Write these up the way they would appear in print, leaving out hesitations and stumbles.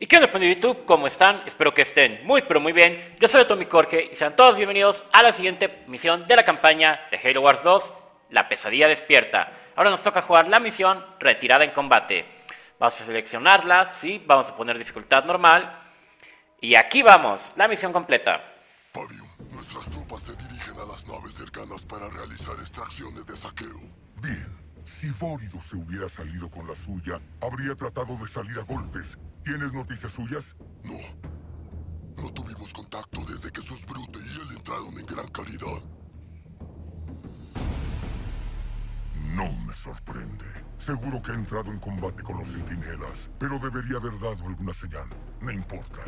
¿Y qué onda, de YouTube? ¿Cómo están? Espero que estén muy pero muy bien. Yo soy Tommy Jorge y sean todos bienvenidos a la siguiente misión de la campaña de Halo Wars 2, La Pesadilla Despierta. Ahora nos toca jugar la misión Retirada en Combate. Vamos a seleccionarla, sí, vamos a poner dificultad normal. Y aquí vamos, la misión completa. Pavium, nuestras tropas se dirigen a las naves cercanas para realizar extracciones de saqueo. Bien, si Voridus se hubiera salido con la suya, habría tratado de salir a golpes. ¿Tienes noticias suyas? No. No tuvimos contacto desde que sus Brute y él entraron en Gran Caridad. No me sorprende. Seguro que ha entrado en combate con los centinelas, pero debería haber dado alguna señal. No importa.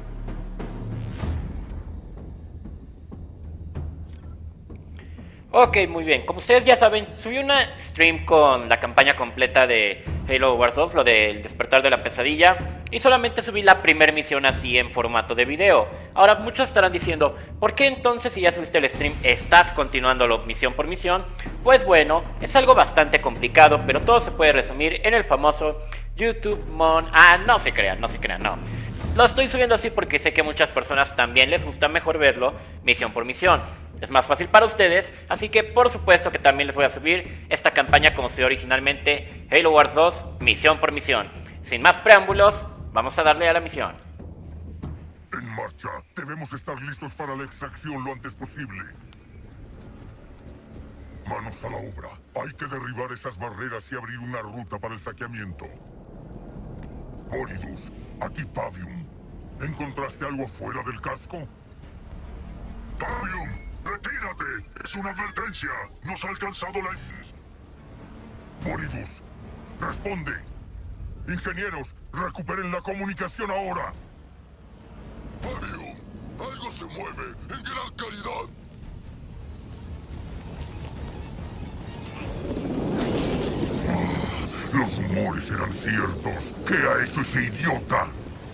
Ok, muy bien. Como ustedes ya saben, subí una stream con la campaña completa de Halo Wars 2, lo del despertar de la pesadilla, y solamente subí la primera misión así en formato de video. Ahora muchos estarán diciendo, ¿por qué entonces si ya subiste el stream estás continuando misión por misión? Pues bueno, es algo bastante complicado, pero todo se puede resumir en el famoso YouTube Mon... no se crean, no. Lo estoy subiendo así porque sé que a muchas personas también les gusta mejor verlo misión por misión. Es más fácil para ustedes, así que por supuesto que también les voy a subir esta campaña como se dio originalmente Halo Wars 2, misión por misión. Sin más preámbulos, vamos a darle a la misión. En marcha. Debemos estar listos para la extracción lo antes posible. Manos a la obra. Hay que derribar esas barreras y abrir una ruta para el saqueamiento. Voridus, aquí Pavium. ¿Encontraste algo afuera del casco? ¡Pavium! ¡Retírate! ¡Es una advertencia! ¡Nos ha alcanzado la... Voridus, responde. Ingenieros, recuperen la comunicación ahora. ¡Pavium! ¡Algo se mueve en Gran Caridad! Los rumores eran ciertos. ¿Qué ha hecho ese idiota?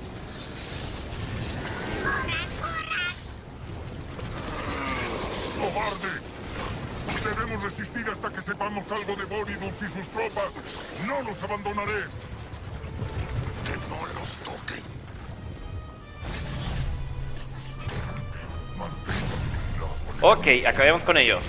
¡Cobarde! Debemos resistir hasta que sepamos algo de Voridus y sus tropas. ¡No los abandonaré! ¡Que no los toquen! Ok, acabemos con ellos.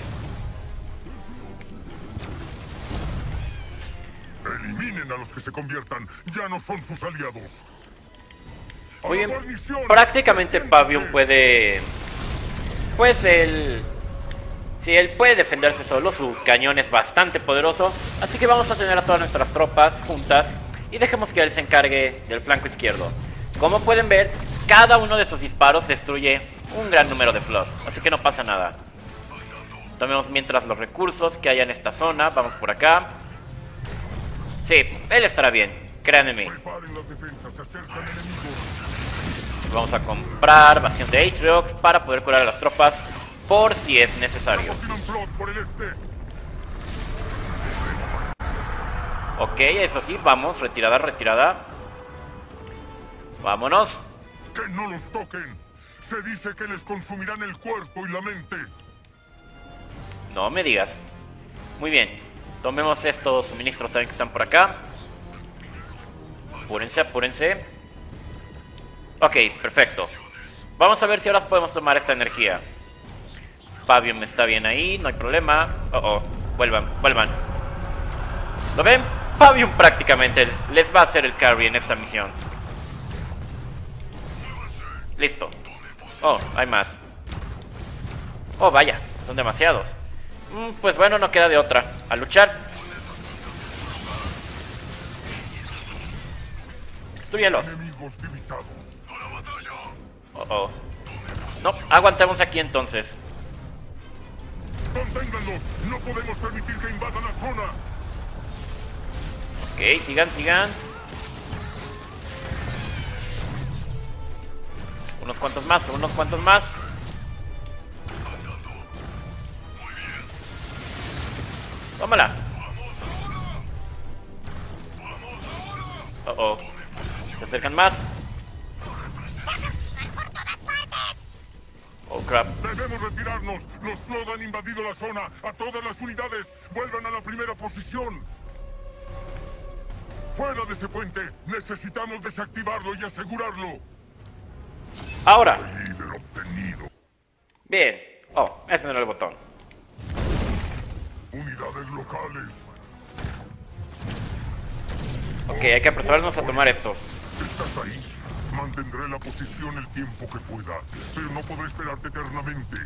Eliminen a los que se conviertan. Ya no son sus aliados. Muy bien, prácticamente Pavium puede... Pues él puede defenderse solo, su cañón es bastante poderoso, así que vamos a tener a todas nuestras tropas juntas y dejemos que él se encargue del flanco izquierdo. Como pueden ver, cada uno de sus disparos destruye un gran número de floods, así que no pasa nada. Tomemos mientras los recursos que haya en esta zona, vamos por acá. Sí, él estará bien, créanme en mí. Vamos a comprar bastión de Atriox para poder curar a las tropas por si es necesario. Ok, eso sí, vamos, retirada. Vámonos. Que no los toquen. Se dice que les consumirán el cuerpo y la mente. No me digas. Muy bien, tomemos estos suministros también que están por acá. Apúrense. Ok, perfecto. Vamos a ver si ahora podemos tomar esta energía. Pavium está bien ahí, no hay problema. Vuelvan. ¿Lo ven? Pavium prácticamente les va a hacer el carry en esta misión. Listo. Oh, hay más. Oh, vaya, son demasiados. Pues bueno, no queda de otra. A luchar. Destruyelos. No, aguantamos aquí entonces. ¡Conténganlos! ¡No podemos permitir que invadan la zona! Ok, sigan. Unos cuantos más. Tómala. Se acercan más. Oh, crap. Debemos retirarnos. Los Flood han invadido la zona. A todas las unidades, vuelvan a la primera posición. ¡Fuera de ese puente! ¡Necesitamos desactivarlo y asegurarlo! Ahora. Líder obtenido. Bien. Oh, ese no era el botón. Unidades locales. Ok, hay que apresurarnos a tomar esto. ¿Estás ahí? Mantendré la posición el tiempo que pueda, pero no podré esperarte eternamente.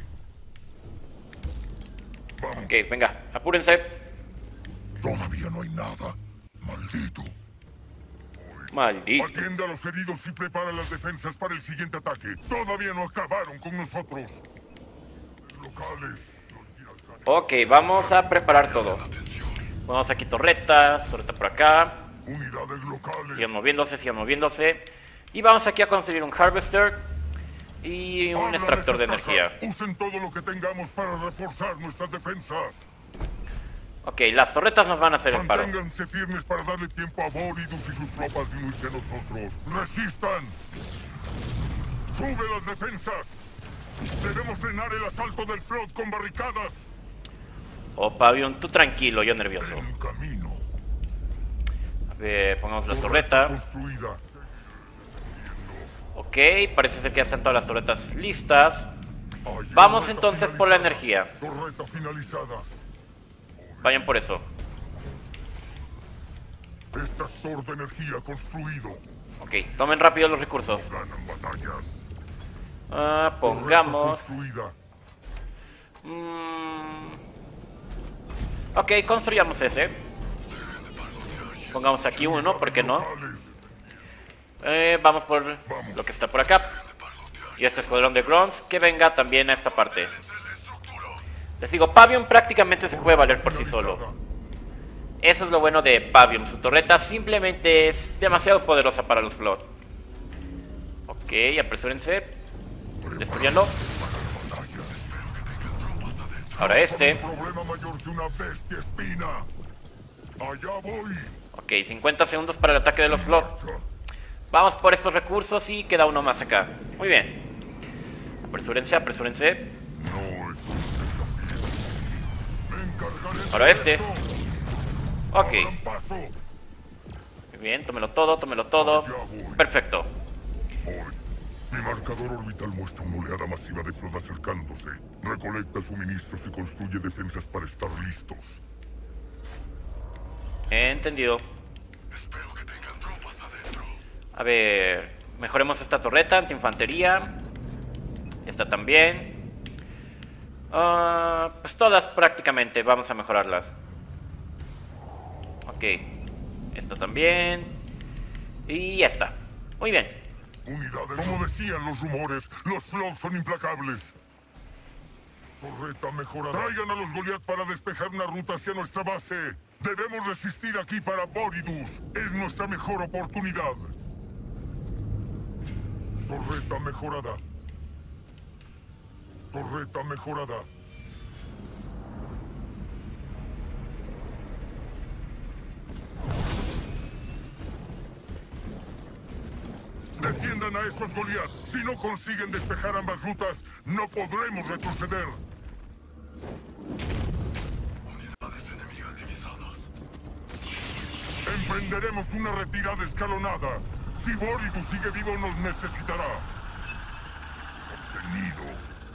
Vamos. Ok, venga, apúrense. Todavía no hay nada. Maldito. Maldito. Atiende a los heridos y prepara las defensas para el siguiente ataque. Todavía no acabaron con nosotros. Locales. Ok, vamos a preparar todo. Ponemos aquí torreta por acá. Unidades locales. Sigan moviéndose. Y vamos aquí a conseguir un Harvester y un extractor de energía. Usen todo lo que tengamos para reforzar nuestras defensas. Ok, las torretas nos van a hacer el paro. Manténganse firmes para darle tiempo a Voridus y sus tropas de unirse a nosotros. ¡Resistan! ¡Sube las defensas! Debemos frenar el asalto del Flood con barricadas. Oh, Pavion, tú tranquilo, yo nervioso. En camino. A ver, pongamos la torreta. Construida. Ok, parece ser que ya están todas las torretas listas. Hay Vamos torreta entonces por la finalizada. energía. Torreta finalizada. Vayan por eso. Extractor de energía construido. Ok, tomen rápido los recursos. Ganan batallas. Pongamos... Torreta construida. Ok, construyamos ese. Pongamos aquí uno, ¿por qué no? Vamos por lo que está por acá. Y este escuadrón de Grunts que venga también a esta parte. Les digo, Pavion prácticamente se puede valer por sí solo. Eso es lo bueno de Pavion. Su torreta simplemente es demasiado poderosa para los Flood. Ok, apresúrense. Destruyanlo. Ahora este. Problema mayor que una bestia espina. Allá voy. Ok, 50 segundos para el ataque de los Flood. Vamos por estos recursos y queda uno más acá. Muy bien. Apresúrense. No es un desafío. Me encargaré de Ahora este. esto. Ok. Abran paso. Muy bien, tómelo todo. Perfecto. Hoy, mi marcador orbital muestra una oleada masiva de Flood acercándose. Recolecta suministros y construye defensas para estar listos. Entendido. Espero que tengan tropas adentro. A ver, mejoremos esta torreta, antiinfantería. Esta también. Pues todas prácticamente, vamos a mejorarlas. Ok, esta también. Y esta. Muy bien. Unidades. Como decían los rumores, los Flood son implacables. Torreta mejorada. Traigan a los Goliath para despejar una ruta hacia nuestra base. Debemos resistir aquí para Voridus. Es nuestra mejor oportunidad. Torreta mejorada. Torreta mejorada. Defiendan a esos Goliath. Si no consiguen despejar ambas rutas, no podremos retroceder. Unidades enemigas divisadas. Emprenderemos una retirada escalonada. Si Voridus sigue vivo, nos necesitará. Obtenido.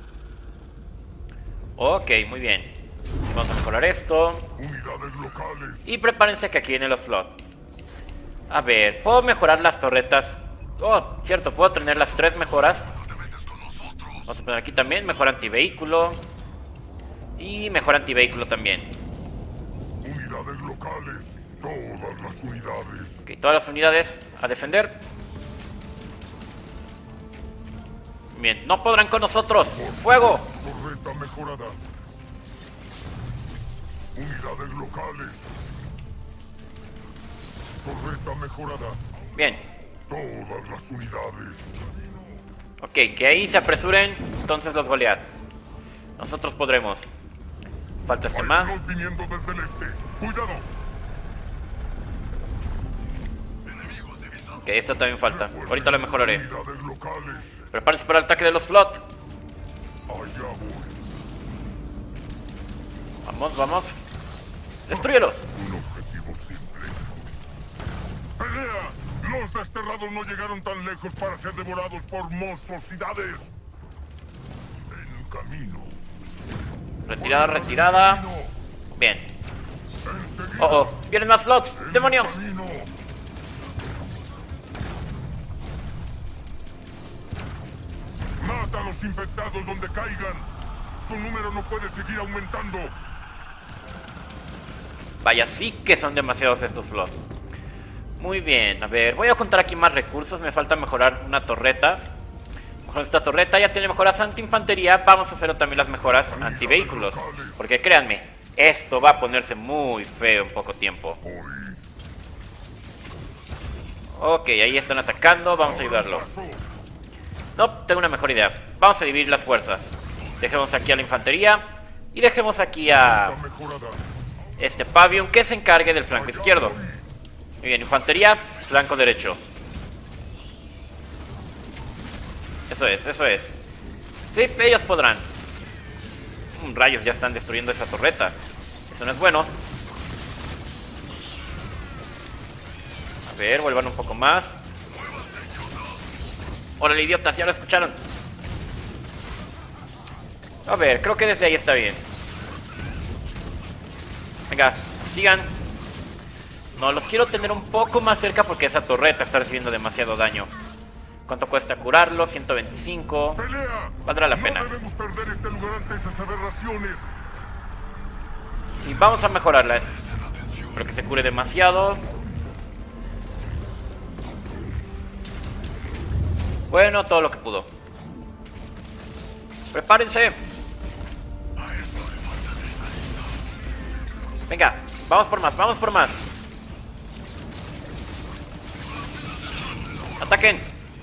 Ok, muy bien. Vamos a mejorar esto. Unidades locales. Y prepárense que aquí vienen los Flood. A ver, ¿puedo mejorar las torretas? Oh, cierto, puedo tener las 3 mejoras. Vamos a poner aquí también, mejor antivehículo. Y mejor antivehículo también. Unidades locales. Todas las unidades. Ok, todas las unidades a defender. Bien, no podrán con nosotros. ¡Fuego! Torreta mejorada. Unidades locales. Torreta mejorada. Bien. Todas las unidades. Ok, que ahí se apresuren entonces los Goliath. Nosotros podremos. Falta este Hay más. Flood viniendo desde el este. ¡Cuidado! Enemigos divisados. Ok, esta también falta. Ahorita lo mejoraré. Unidades locales. Prepárense para el ataque de los Flood. Allá voy. Vamos. Destrúyelos. Un objetivo simple. ¡Pelea! Los desterrados no llegaron tan lejos para ser devorados por monstruosidades. En camino. Retirada, retirada. Bien. Enseguida. Oh, oh. Vienen más flots. En ¡Demonios! camino. Mata a los infectados donde caigan. Su número no puede seguir aumentando. Vaya, sí que son demasiados estos flots. Muy bien, a ver, voy a juntar aquí más recursos. Me falta mejorar una torreta. Con esta torreta ya tiene mejoras anti-infantería. Vamos a hacer también las mejoras anti-vehículos. Porque créanme, esto va a ponerse muy feo en poco tiempo. Ok, ahí están atacando, vamos a ayudarlo. No, tengo una mejor idea. Vamos a dividir las fuerzas. Dejemos aquí a la infantería. Y dejemos aquí a este Pavium que se encargue del flanco izquierdo. Muy bien, infantería, flanco derecho. Eso es, eso es. Sí, ellos podrán. Rayos, ya están destruyendo esa torreta. Eso no es bueno. A ver, vuelvan un poco más. Órale, idiotas, ya lo escucharon. A ver, creo que desde ahí está bien. Venga, sigan. No, los quiero tener un poco más cerca porque esa torreta está recibiendo demasiado daño. ¿Cuánto cuesta curarlo? 125. ¡Pelea! Valdrá la pena. No debemos perder este lugar ante esas aberraciones. Sí, vamos a mejorarla. Espero que se cure demasiado. Bueno, todo lo que pudo. ¡Prepárense! Venga, vamos por más, vamos por más. ¡Ataquen!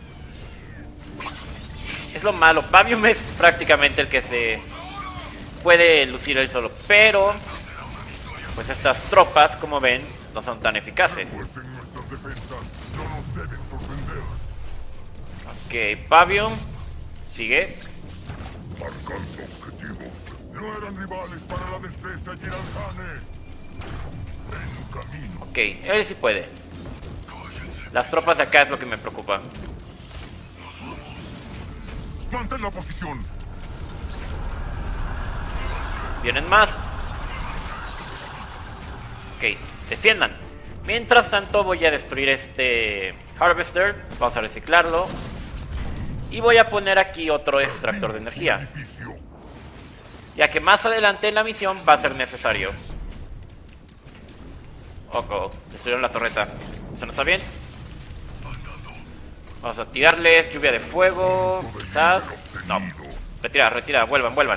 Es lo malo, Pavium es prácticamente el que se puede lucir él solo. Pero, pues estas tropas, como ven, no son tan eficaces. Refuercen nuestras defensas. No nos deben sorprender. Ok, Pavium. Sigue. Marcando objetivos. No eran rivales para la destreza Jiralhane. En camino. Ok, él sí puede. Las tropas de acá es lo que me preocupa. Mantén la posición. Vienen más. Ok, defiendan. Mientras tanto voy a destruir este Harvester. Vamos a reciclarlo. Y voy a poner aquí otro extractor de energía, Edificio. ya que más adelante en la misión va a ser necesario. Ojo, destruyeron la torreta. ¿Eso no está bien? Vamos a tirarles lluvia de fuego. Quizás. No. Retira, retira, vuelvan, vuelvan.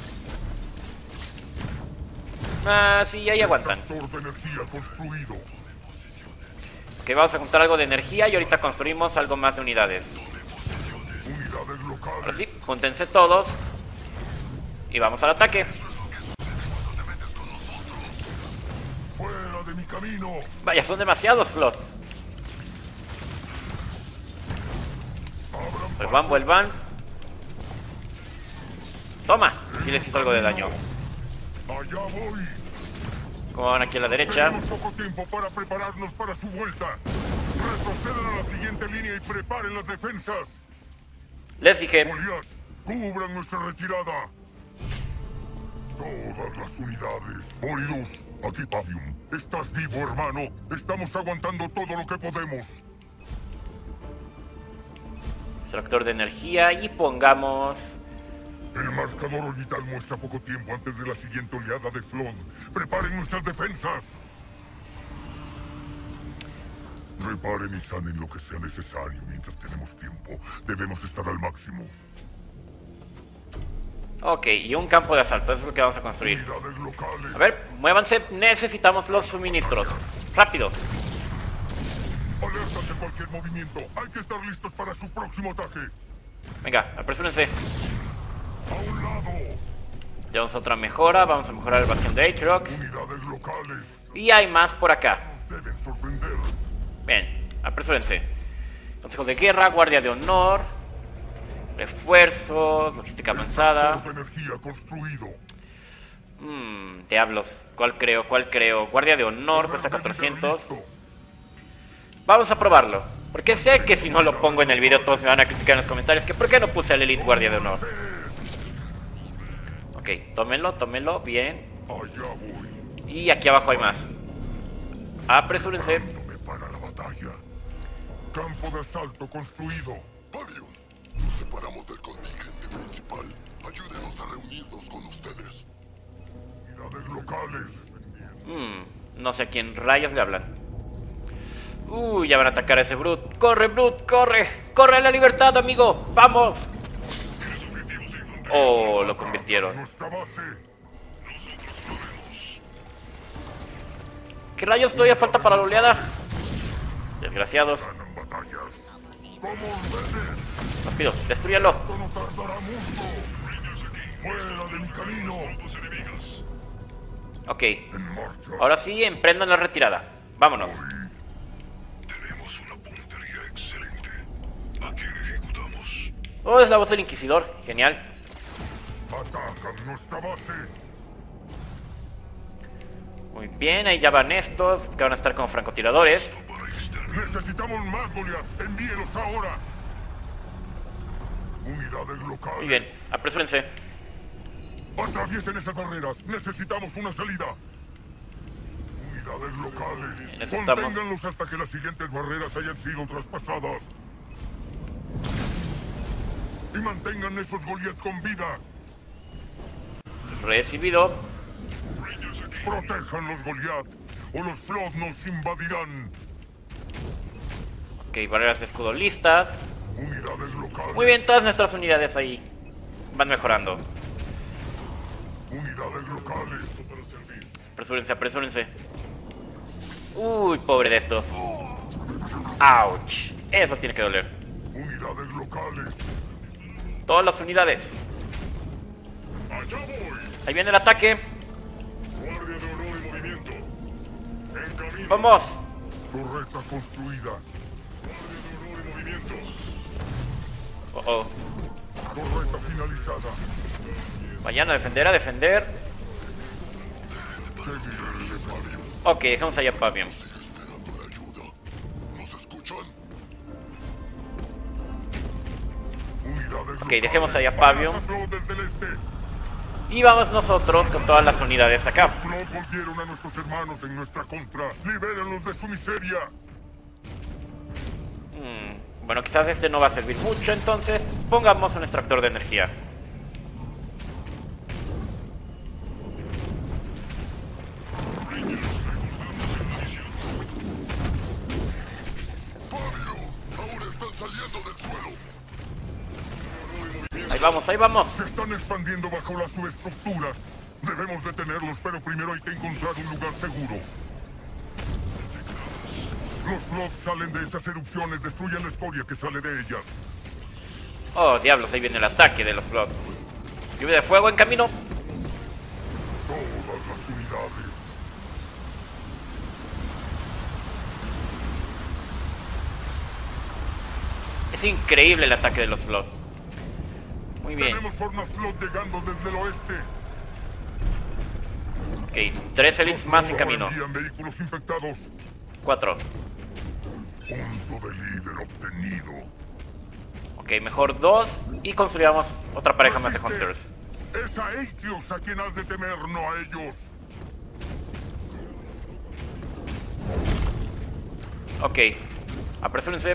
Ah, sí, ahí aguantan. Extractor de energía construido. Ok, vamos a juntar algo de energía y ahorita construimos algo más de unidades. Unidades locales. Ahora sí, júntense todos. Y vamos al ataque. Fuera de mi camino. Vaya, son demasiados flots. Abran Vuelvan, vuelvan. Toma, si les hizo algo de daño. allá voy. Como van aquí a la derecha. Tenemos poco tiempo para prepararnos para su vuelta. Retrocedan a la siguiente línea y preparen las defensas. Les dije. Goliath, cubran nuestra retirada. Todas las unidades. Oídos, aquí Pavium. Estás vivo, hermano. Estamos aguantando todo lo que podemos. Extractor de energía y pongamos... El marcador orbital muestra poco tiempo antes de la siguiente oleada de Flood. ¡Preparen nuestras defensas! Reparen y sanen lo que sea necesario mientras tenemos tiempo. Debemos estar al máximo. Ok, y un campo de asalto, eso es lo que vamos a construir. Unidades locales. A ver, muévanse, necesitamos los suministros. ¡Rápido! Alerta de cualquier movimiento. Hay que estar listos para su próximo ataque. Venga, apresúrense. A un lado. Tenemos otra mejora, vamos a mejorar el bastión de Aatrox. Unidades locales. Y hay más por acá. Nos deben sorprender. Bien, apresúrense. Consejo de guerra, guardia de honor, refuerzos, logística avanzada. Extractor de energía construido. Diablos, ¿cuál creo? ¿Cuál creo? Guardia de honor cuesta 400. Listo. Vamos a probarlo. Porque sé que si no lo pongo en el video todos me van a criticar en los comentarios que por qué no puse al Elite Guardia de Honor. Ok, tómenlo, bien. Allá voy. Y aquí abajo hay más. Apresúrense. No me para la batalla. Campo de asalto construido. Pavion, nos separamos del contingente principal. Ayúdenos a reunirnos con ustedes. Unidades locales. No sé a quién rayos le hablan. Ya van a atacar a ese Brute. ¡Corre, Brute! ¡Corre! ¡Corre a la libertad, amigo! ¡Vamos! Oh, lo convirtieron. Nuestra base. ¿Qué rayos todavía falta para la oleada? Desgraciados. Ganan batallas. Como ustedes. Rápido, destrúyalo. Esto no tardará mucho. Fuera de mi camino. Ok, En marcha. ahora sí, emprendan la retirada. Vámonos. Tenemos una puntería excelente. ¿A quién ejecutamos? Oh, es la voz del Inquisidor. Genial. Atacan nuestra base. Muy bien, ahí ya van estos, que van a estar como francotiradores. Para exterminar. Necesitamos más, Goliath. Envíelos ahora. Unidades locales. Muy bien, apresúrense. Atraviesen esas barreras. Necesitamos una salida. Unidades locales. Necesitamos. Conténganlos hasta que las siguientes barreras hayan sido traspasadas. Y mantengan esos Goliath con vida. Recibido. Protejan los Goliath o los Flood nos invadirán. Ok, barreras de escudo listas. Unidades locales. Muy bien, todas nuestras unidades ahí van mejorando. Unidades locales. Apresúrense, apresúrense. Uy, pobre de estos. Ouch. Eso tiene que doler. Unidades locales. Todas las unidades. Allá voy. Ahí viene el ataque. Guardia de honor en movimiento. En camino. Vamos. Torreta construida. Guardia de honor en movimiento. Oh. Torreta finalizada. Vayan a defender, a defender. Seguiré, Pavion. Ok, dejamos allá a Pavion. Sigue esperando la ayuda. ¿Nos escuchan? Unidades Ok, dejemos ahí a Pavion. Flood desde el este. Y vamos nosotros con todas las unidades acá. Flood volvieron a nuestros hermanos en nuestra contra. Libérenlos de su miseria. Bueno, quizás este no va a servir mucho, entonces pongamos un extractor de energía. Pavion, ahora están saliendo del suelo. Ahí vamos, ahí vamos. Se están expandiendo bajo las subestructuras. Debemos detenerlos, pero primero hay que encontrar un lugar seguro. Los Flood salen de esas erupciones, destruyen la escoria que sale de ellas. Oh, diablos, ahí viene el ataque de los Flood. Lluvia de fuego en camino. Todas las unidades. Es increíble el ataque de los Flood. Muy bien. Tenemos formas Flood llegando desde el oeste. Ok, 3 elites más en camino. Envían vehículos infectados. 4. Punto de líder obtenido. Ok, mejor 2. Y construyamos otra pareja más de Hunters. Es a Aetios a quien has de temer, no a ellos. Ok, apresúrense.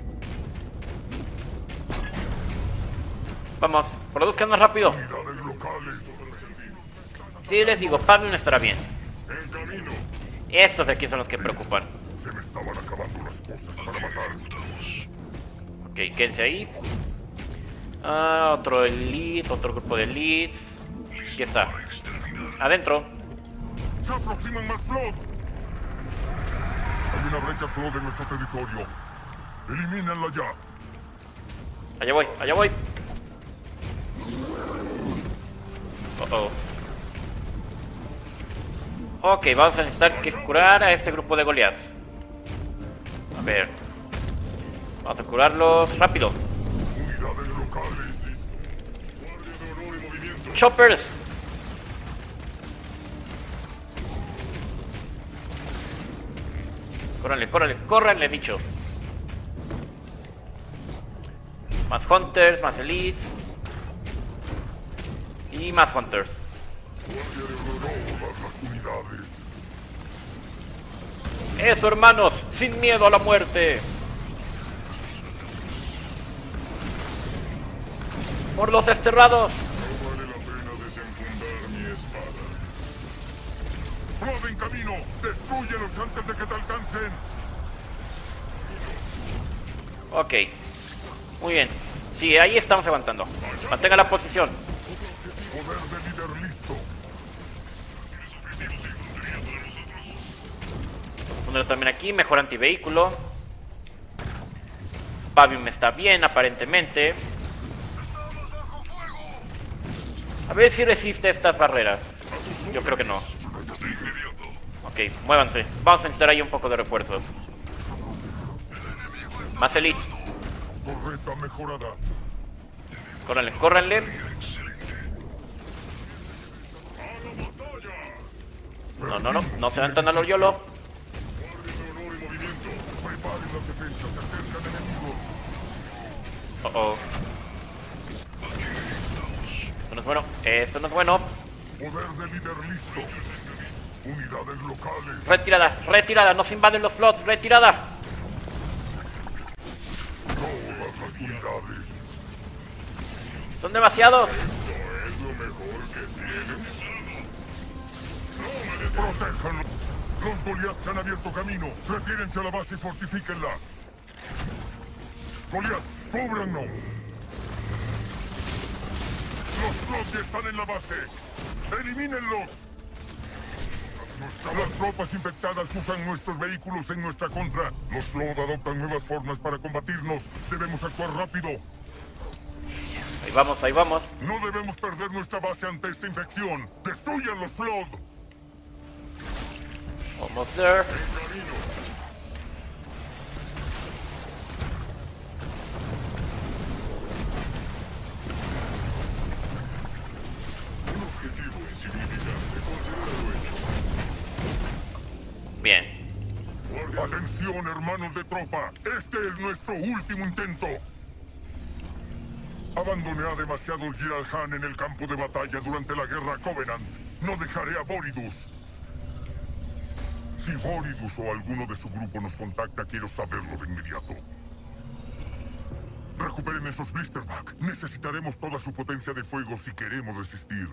Vamos, produzcan más rápido. Unidades locales. Sí, les digo, Pavion estará bien. En camino. Estos de aquí son los que preocupan. Se me estaban acabando las cosas para matar. Ok, quédense ahí. Otro elite, otro grupo de elites. Aquí está. Adentro. Se aproximan más Flood. Hay una brecha Flood en nuestro territorio. Elimínenla ya. Allá voy, allá voy. Oh. Ok, vamos a necesitar que curar a este grupo de Goliaths. A ver. Vamos a curarlos rápido. Unidades locales. Guardia de honor en movimiento. Choppers. Córranle, córranle, córranle, dicho. Más Hunters, más Elites. Y más Hunters. Eso, hermanos, sin miedo a la muerte. Por los desterrados. No vale la pena desenfundar mi espada. ¡Flood en camino! ¡Destrúyelos antes de que te alcancen! Ok. Muy bien. Sí, ahí estamos aguantando. Mantenga la posición. Poder de líder listo. Ponerlo también aquí. Mejor antivehículo. Pavium está bien, aparentemente. A ver si resiste estas barreras. Yo creo que no. Ok, muévanse. Vamos a necesitar ahí un poco de refuerzos. Más elites. Torreta mejorada. Córranle, córranle. No, no, no. No se dan tan a lo YOLO. Preparen las defensas. Se acercan enemigos. Oh. Esto no es bueno. Esto no es bueno. Poder de líder listo. Unidades locales. Retirada, retirada. Nos invaden los flots. Retirada. Todas las unidades. Son demasiados. Es lo mejor que tienen. ¡Protéjanlo! Los Goliath han abierto camino. Retírense a la base y fortifíquenla. Goliath, cúbrannos. Los Flood ya están en la base. ¡Elimínenlos! Las tropas infectadas usan nuestros vehículos en nuestra contra. Los Flood adoptan nuevas formas para combatirnos. Debemos actuar rápido. Ahí vamos, ahí vamos. No debemos perder nuestra base ante esta infección. ¡Destruyan los Flood! Almost there. En camino. Un objetivo insignificante. Considéralo hecho. Bien. Atención, hermanos de tropa. Este es nuestro último intento. Abandoné a demasiados Jiralhan en el campo de batalla durante la guerra Covenant. No dejaré a Voridus. Si Voridus o alguno de su grupo nos contacta, quiero saberlo de inmediato. Recuperen esos blisterback. Necesitaremos toda su potencia de fuego si queremos resistir.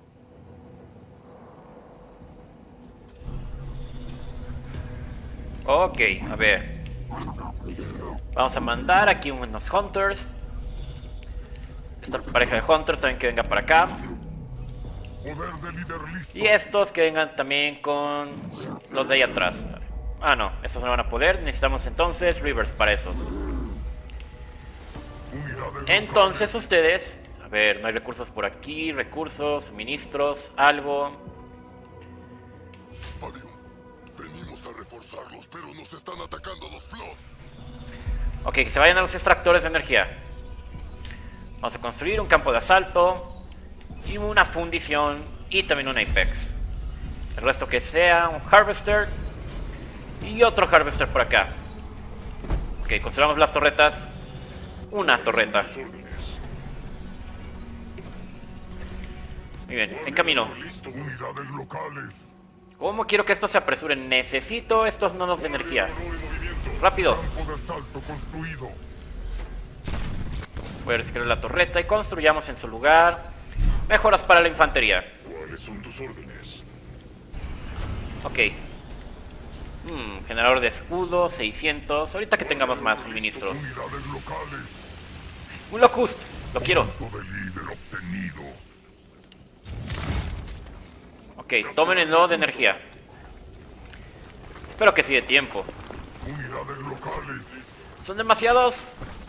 Ok, a ver. Vamos a mandar aquí unos Hunters. Esta pareja de Hunters también que venga para acá. Poder de líder listo. Y estos que vengan también con los de ahí atrás. Ah, no, estos no van a poder. Necesitamos entonces Rivers para esos. Unidades Entonces locales. ustedes... A ver, no hay recursos por aquí. Recursos, suministros, algo. Pavium, venimos a reforzarlos, pero nos están atacando los Flood. Ok, que se vayan a los extractores de energía. Vamos a construir un campo de asalto. Y una fundición. Y también un Apex. El resto que sea un Harvester. Y otro Harvester por acá. Ok, construyamos las torretas. Una torreta. Muy bien, en camino. Unidades locales. ¿Cómo quiero que esto se apresure? Necesito estos nodos de energía. Rápido. Campo de asalto construido. Voy a reciclar la torreta y construyamos en su lugar mejoras para la infantería. ¿Cuáles son tus órdenes? Ok. Generador de escudo, 600. Ahorita que tengamos más suministros. Unidades locales. Un Locust. Lo quiero. Punto de líder obtenido. Ok, tomen el nodo de energía. Espero que sí de tiempo. Unidades locales. Son demasiados.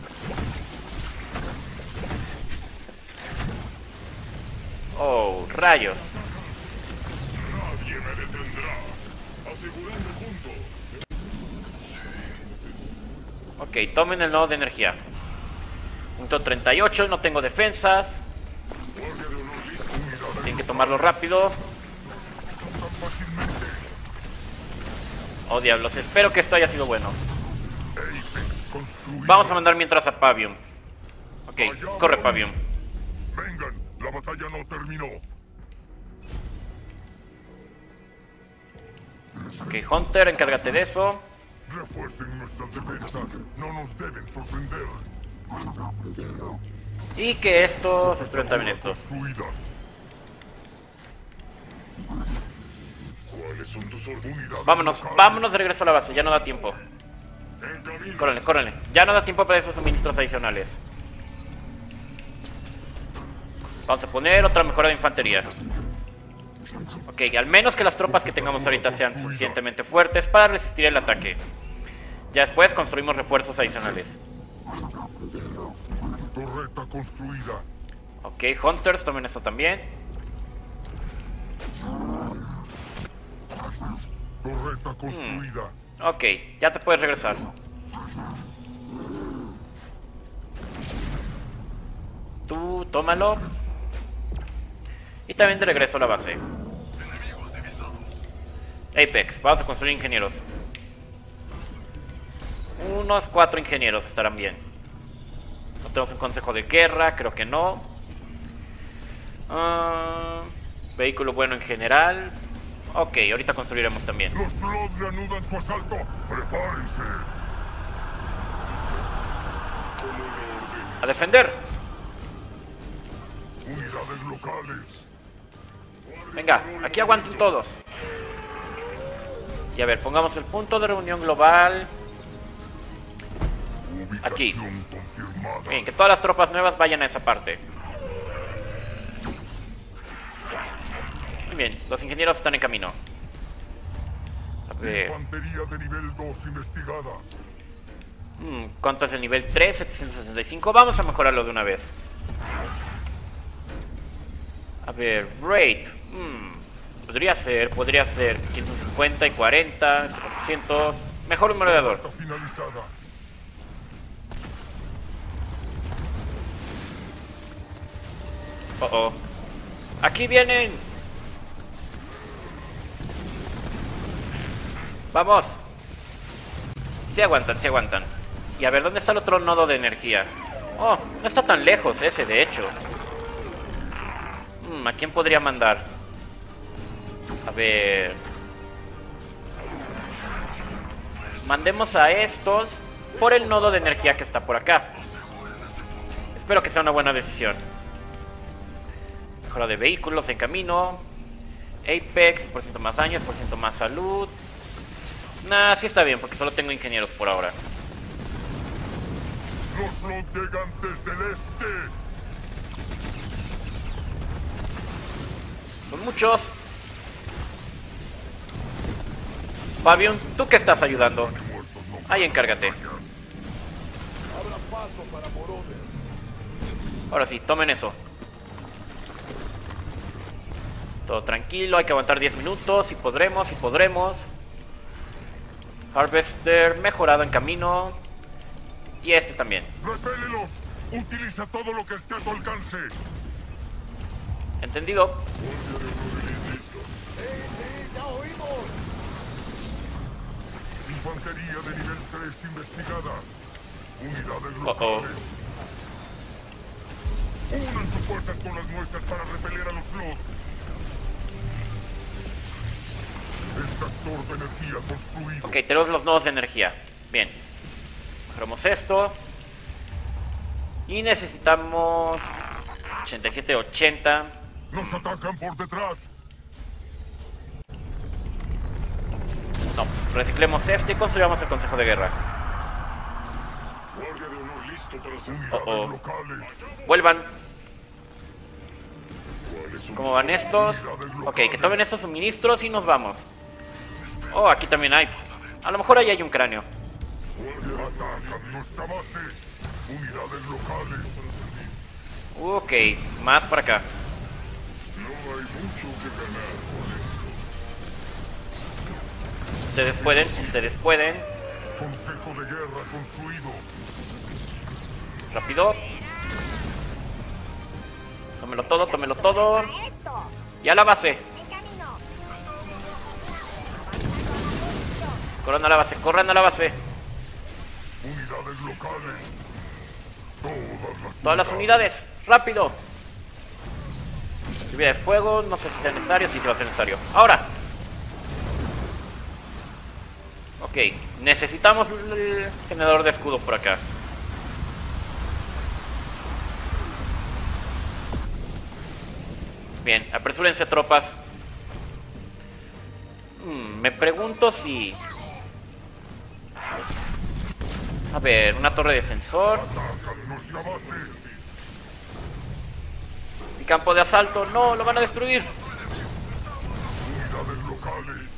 Oh, rayos. Nadie me detendrá. Asegurando punto. Ok, tomen el nodo de energía. Punto 38, no tengo defensas. Guardia de honor listo. Unidades Tienen que tomarlo rápido. fácilmente. Oh, diablos, espero que esto haya sido bueno. Apex construido. Vamos a mandar mientras a Pavium. Ok, corre Pavium. Vengan, la batalla no terminó. Ok, Hunter, encárgate de eso. Refuercen nuestras defensas. No nos deben sorprender. Y que estos destruyan también estos. Construida. ¿Cuáles son tus unidades? Vámonos, locales? vámonos de regreso a la base, ya no da tiempo. En camino. Córrele, córrele. Ya no da tiempo para esos suministros adicionales. Vamos a poner otra mejora de infantería. Ok, al menos que las tropas que tengamos ahorita sean suficientemente fuertes para resistir el ataque. Ya después construimos refuerzos adicionales. Torreta construida. Ok, Hunters, tomen esto también. Torreta construida. Ok, ya te puedes regresar. Tú, tómalo. Y también te regreso a la base. Apex, vamos a construir ingenieros. Unos 4 ingenieros estarán bien. No tenemos un consejo de guerra, creo que no. Vehículo bueno en general. Ok, ahorita construiremos también. Los Flood reanudan su asalto. Prepárense. ¡A defender! Unidades locales. Venga, aquí aguanten todos. Y a ver, pongamos el punto de reunión global. Aquí. Ubicación confirmada. Bien, que todas las tropas nuevas vayan a esa parte. Muy bien, los ingenieros están en camino. A ver. Infantería de nivel 2 investigada. ¿Cuánto es el nivel 3? 765. Vamos a mejorarlo de una vez. A ver, raid. Podría ser 550 y 40, 400. Mejor un moderador. Torreta finalizada. Oh, oh. ¡Aquí vienen! ¡Vamos! Sí aguantan, sí aguantan. Y a ver, ¿dónde está el otro nodo de energía? Oh, no está tan lejos ese, de hecho. ¿A quién podría mandar? A ver... Mandemos a estos por el nodo de energía que está por acá. Espero que sea una buena decisión. Mejora de vehículos en camino. Apex, por ciento más daños, por ciento más salud. Nah, sí está bien, porque solo tengo ingenieros por ahora. Los Flood llegan desde el este. Son muchos. Pavium, ¿tú qué estás ayudando? Ahí encárgate. Ahora sí, tomen eso. Todo tranquilo, hay que aguantar 10 minutos. Si podremos, si podremos. Harvester mejorado en camino. Y este también. ¡Repélelos! Utiliza todo lo que esté a tu alcance. Entendido. Infantería de nivel 3 investigada. Unidades Oh, locales. Unan sus fuerzas con las nuestras para repeler a los Flood. Extractor de energía construido. Ok, tenemos los nodos de energía. Bien. Mejoramos esto. Y necesitamos 87, 80. Nos atacan por detrás. No, reciclemos este y construyamos el consejo de guerra. Guardia de honor listo para unidades Oh. locales. Vuelvan. ¿Cuáles son ¿Cómo tus van estos? unidades Ok, locales? que tomen estos suministros y nos vamos. Oh, aquí también hay. A lo mejor ahí hay un cráneo. Atacan nuestra base. Unidades locales. Ok, más para acá. No hay mucho que ganar con esto. Ustedes pueden, ustedes pueden. Consejo de guerra construido. Rápido. Tómelo todo, tómelo todo. Y a la base. Corran a la base, corran a la base. Unidades locales. Todas las unidades, rápido. Lluvia de fuego, no sé si sea necesario, sí se va a ser necesario. Ahora. Ok, necesitamos el generador de escudo por acá. Bien, apresúrense tropas. Me pregunto si... A ver, una torre de sensor. Mi campo de asalto, no, lo van a destruir. Unidades locales.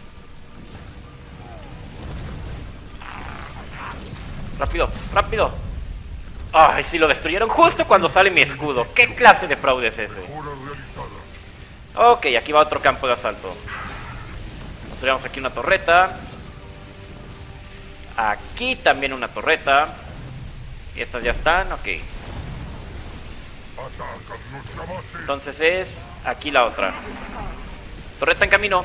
Rápido, rápido. Ay, sí, lo destruyeron justo cuando sale mi escudo. ¿Qué clase de fraude es ese? Mejora realizada. Ok, aquí va otro campo de asalto. Construyamos aquí una torreta. Aquí también una torreta. Y estas ya están, ok. Atacan nuestra base. Entonces es aquí la otra. Torreta en camino.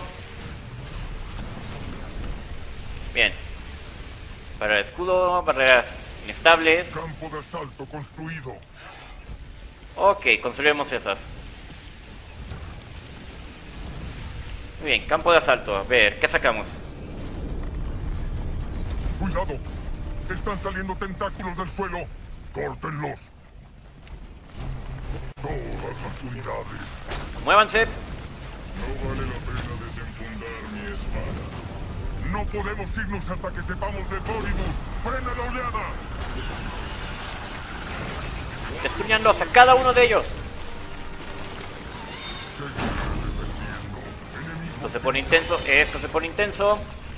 Bien. Para el escudo, barreras inestables. Campo de asalto construido. Ok, construiremos esas. Muy bien, campo de asalto. A ver, ¿qué sacamos? Cuidado. Están saliendo tentáculos del suelo. Córtenlos. Todas las unidades. Muévanse. No vale la pena desenfundar mi espada. No podemos irnos hasta que sepamos de Doribus. ¡Frena la oleada! Destruyanlos a cada uno de ellos. Esto se pone intenso, esto se pone intenso.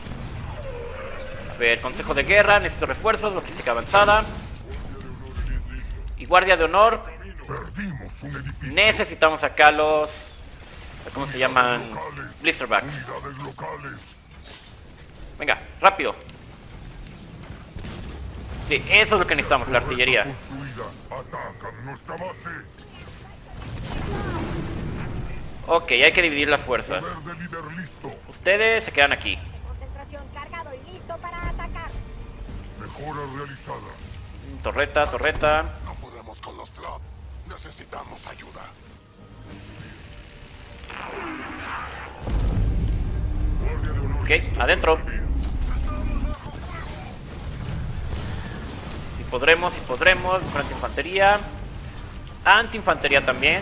A ver, consejo de guerra, necesito refuerzos, logística avanzada. Y guardia de honor. Perdimos un edificio. Necesitamos acá los... ¿Cómo se llaman? Blisterbacks. Unidades locales. Venga, rápido. Sí, eso es lo que necesitamos, la artillería. Construida. Atacan nuestra base. Ok, hay que dividir las fuerzas. Poder de líder listo. Ustedes se quedan aquí. Concentración cargado y listo para atacar. Mejora realizada. Torreta, torreta. No podemos con los Thrall. Necesitamos ayuda. Ok, adentro. Si podremos, si podremos. Mejor antiinfantería. Antiinfantería también.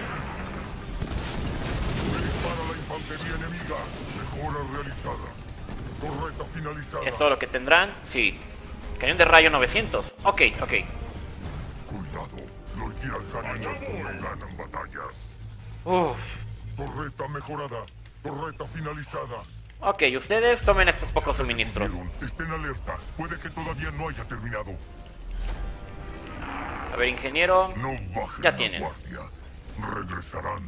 Dispara la infantería enemiga. Mejora realizada. Torreta finalizada. ¿Es todo lo que tendrán? Sí. Cañón de rayo 900. Ok, ok. Cuidado. Los Jiralhananas no ganan batallas. Uf. Torreta mejorada. Torreta finalizada. Ok, ustedes tomen estos pocos suministros. Estén alerta. Puede que todavía no haya terminado. A ver, ingeniero. No bajen Ya la tienen. guardia. Regresarán.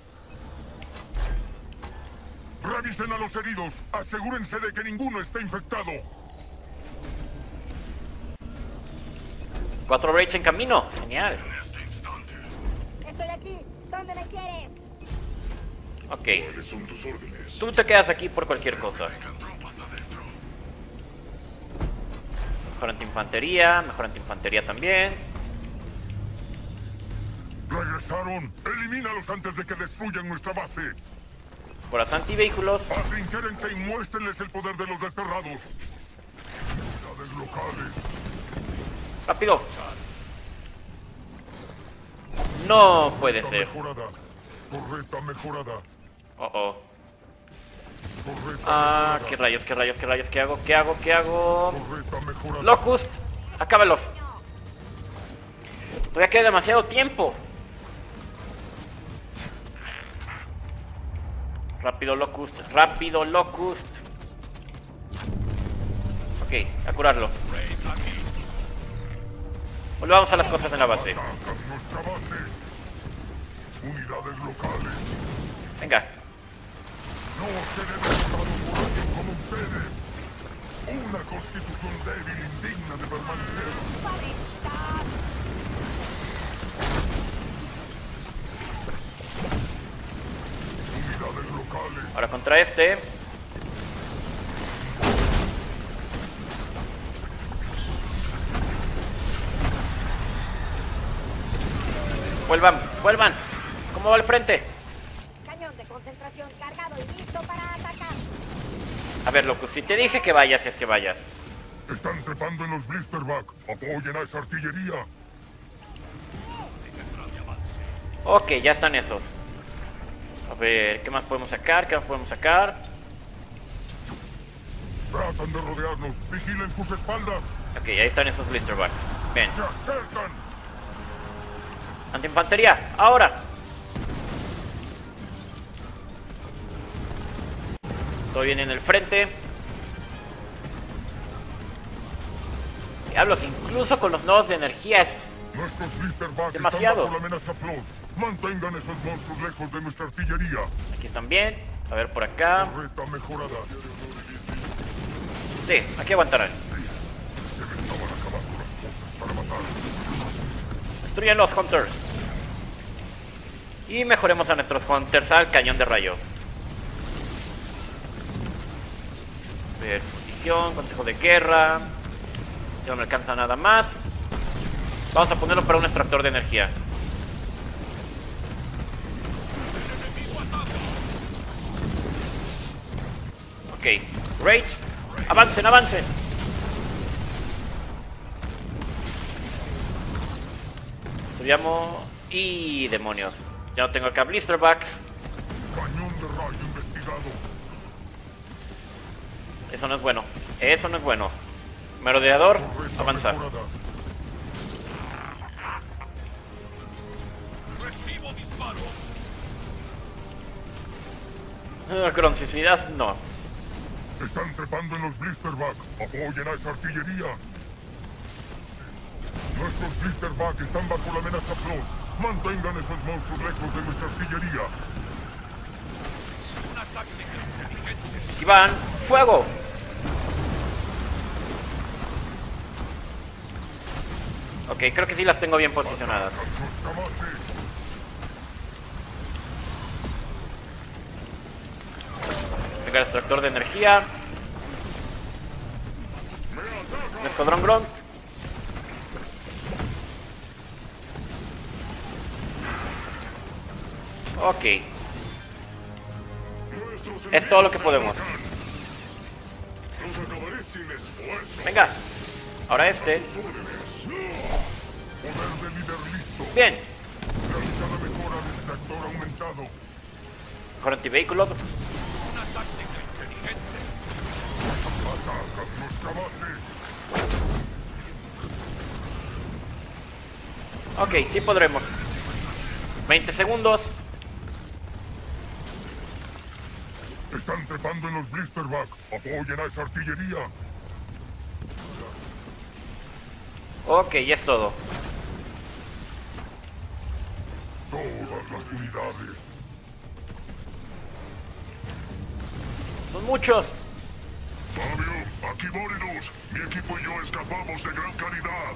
Revisen a los heridos. Asegúrense de que ninguno esté infectado. 4 raids en camino. Genial. Estoy aquí. ¿Dónde me quieres? Ok. ¿Cuáles son tus órdenes? Tú te quedas aquí por cualquier cosa. Mejor antiinfantería. Mejor antiinfantería también. Regresaron. Elimínalos antes de que destruyan nuestra base. Por antivehículos. Atrincherense y muéstrenles el poder de los desterrados. Unidades locales. Rápido. No puede ser. Mejorada. Torreta mejorada. Oh, oh. Torreta Ah, mejorada. qué rayos, qué rayos, qué rayos. ¿Qué hago? ¿Qué hago? ¿Qué hago? Torreta mejorada. Locust. Acábalos. Todavía queda demasiado tiempo. Rápido, Locust. Rápido, Locust. Ok, a curarlo. Volvamos a las cosas en la base. Atacan nuestra base. Unidades locales. Venga. No seré derrotado por alguien como ustedes. Una constitución débil indigna de permanecer. Unidades locales. Ahora contra este. Vuelvan, vuelvan. ¿Cómo va el frente? Cañón de concentración cargado y listo para atacar. A ver, Locus, si te dije que vayas, es que vayas. Están trepando en los blisterback. Apoyen a esa artillería. Ok, ya están esos. A ver, ¿qué más podemos sacar? ¿Qué más podemos sacar? Tratan de rodearnos. Vigilen sus espaldas. Ok, ahí están esos blisterbacks. Bien. Se acercan. Antiinfantería, ahora. Todo bien en el frente. Diablos, incluso con los nodos de energía es Nuestros blisterback demasiado. están bajo la amenaza Flood. Mantengan esos monstruos lejos de nuestra artillería. Aquí están bien. A ver, por acá. Torreta mejorada. Sí, aquí aguantarán. Se me estaban acabando las cosas para matar. Destruyen los Hunters. Y mejoremos a nuestros Hunters al cañón de rayo. A ver, posición, consejo de guerra. Ya no me alcanza nada más. Vamos a ponerlo para un extractor de energía. Ok, raids. Avancen, avancen. Subíamos. Y demonios. Ya no tengo acá blisterbacks. Cañón de rayo investigado. Eso no es bueno. Eso no es bueno. Merodeador, Torreta avanza. mejorada. Recibo disparos. Croncicidad, no. Están trepando en los blisterback. Apoyen a esa artillería. Nuestros blisterback están bajo la amenaza Flood. Mantengan esos monstruos lejos de nuestra artillería. Una táctica inteligente. Iván, fuego. Ok, creo que sí las tengo bien posicionadas. Nuestra base. Venga, el extractor de energía. Un escuadrón Grunt. Ok. Es todo lo que podemos. Los acabaré sin esfuerzo. Venga. Ahora este. Poder de líder listo. Bien. Realizada mejora de extractor aumentado. Mejor antivehículo. Una táctica inteligente. Atacan nuestra base. Ok, sí podremos. 20 segundos. Están trepando en los blisterback. Apoyen a esa artillería. Ok, ya es todo. Todas las unidades. Son muchos. Fabio, aquí Boridus. Mi equipo y yo escapamos de gran calidad.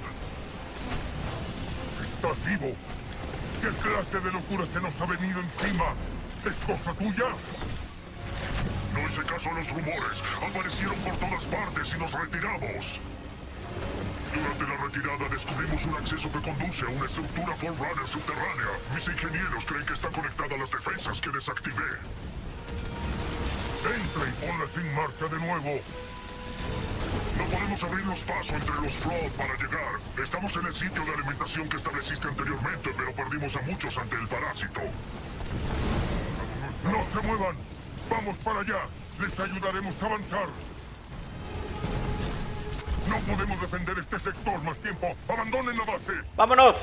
¿Estás vivo? ¿Qué clase de locura se nos ha venido encima? ¿Es cosa tuya? No hice caso a los rumores. Aparecieron por todas partes y nos retiramos. Durante la retirada descubrimos un acceso que conduce a una estructura Forerunner subterránea. Mis ingenieros creen que está conectada a las defensas que desactivé. Entra y ponlas en marcha de nuevo. No podemos abrirnos paso entre los Flood para llegar. Estamos en el sitio de alimentación que estableciste anteriormente, pero perdimos a muchos ante el parásito. ¡No se muevan! ¡Vamos para allá! ¡Les ayudaremos a avanzar! No podemos defender este sector más tiempo. ¡Abandonen la base! ¡Vámonos!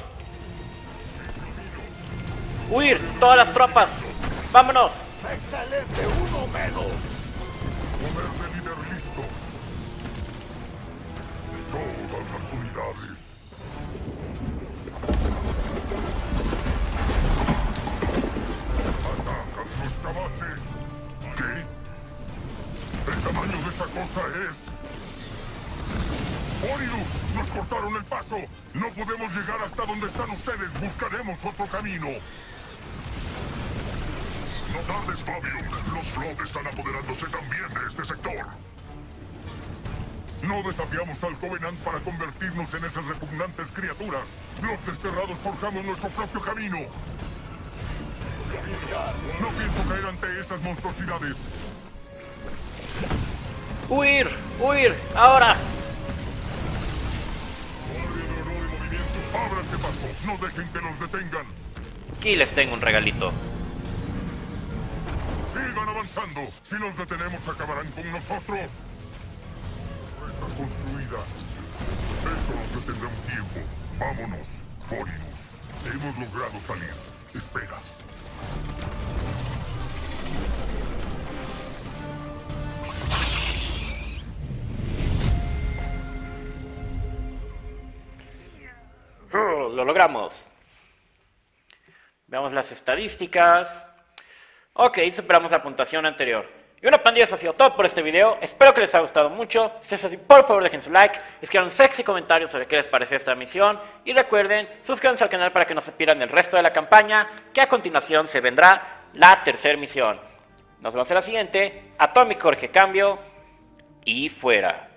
¡Huir! ¡Todas las tropas! ¡Vámonos! ¡Excelente! ¡Uno menos! Poder de líder listo. Todas las unidades. Atacan nuestra base. ¿Qué? ¿El tamaño de esa cosa es? ¡Boridus! ¡Nos cortaron el paso! ¡No podemos llegar hasta donde están ustedes! ¡Buscaremos otro camino! No tardes, Fabio. Los Flood están apoderándose también de este sector. No desafiamos al Covenant para convertirnos en esas repugnantes criaturas. Los desterrados forjamos nuestro propio camino. No pienso caer ante esas monstruosidades. ¡Huir! ¡Huir! ¡Ahora! Guardia de honor y movimiento, ábranse paso. No dejen que los detengan. Aquí les tengo un regalito. Sigan avanzando. Si los detenemos, acabarán con nosotros. Está construida. Eso nos detendrá un tiempo. Vámonos, Voridus. Hemos logrado salir. Espera. Lo logramos. Veamos las estadísticas. Ok, superamos la puntuación anterior. Y bueno, pandilla, eso ha sido todo por este video. Espero que les haya gustado mucho. Si es así, por favor dejen su like, escriban un sexy comentario sobre qué les pareció esta misión. Y recuerden, suscríbanse al canal para que no se pierdan el resto de la campaña, que a continuación se vendrá la tercera misión. Nos vemos en la siguiente. Atomic Jorge Cambio y fuera.